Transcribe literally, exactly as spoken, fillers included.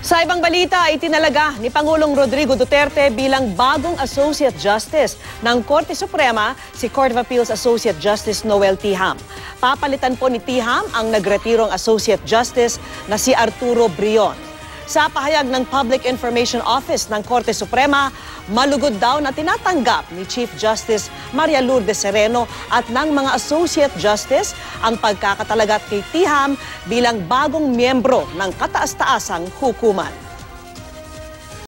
Sa ibang balita, itinalaga ni Pangulong Rodrigo Duterte bilang bagong Associate Justice ng Korte Suprema si Court of Appeals Associate Justice Noel Tiham. Papalitan po ni Tiham ang nagretirong Associate Justice na si Arturo Brion. Sa pahayag ng Public Information Office ng Korte Suprema, malugod daw na tinatanggap ni Chief Justice Maria Lourdes Sereno at ng mga Associate Justice ang pagkakatalaga kay Tiham bilang bagong miyembro ng kataas-taasang hukuman.